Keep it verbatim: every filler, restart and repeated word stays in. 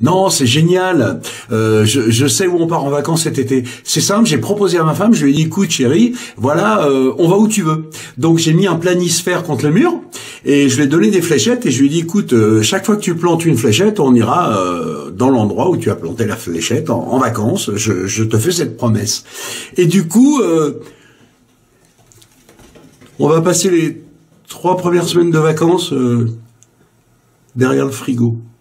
Non, c'est génial. Euh, je, je sais où on part en vacances cet été. C'est simple, j'ai proposé à ma femme, je lui ai dit, écoute chérie, voilà, euh, on va où tu veux. Donc j'ai mis un planisphère contre le mur et je lui ai donné des fléchettes et je lui ai dit, écoute, euh, chaque fois que tu plantes une fléchette, on ira euh, dans l'endroit où tu as planté la fléchette en, en vacances. Je, je te fais cette promesse. Et du coup, euh, on va passer les trois premières semaines de vacances euh, derrière le frigo.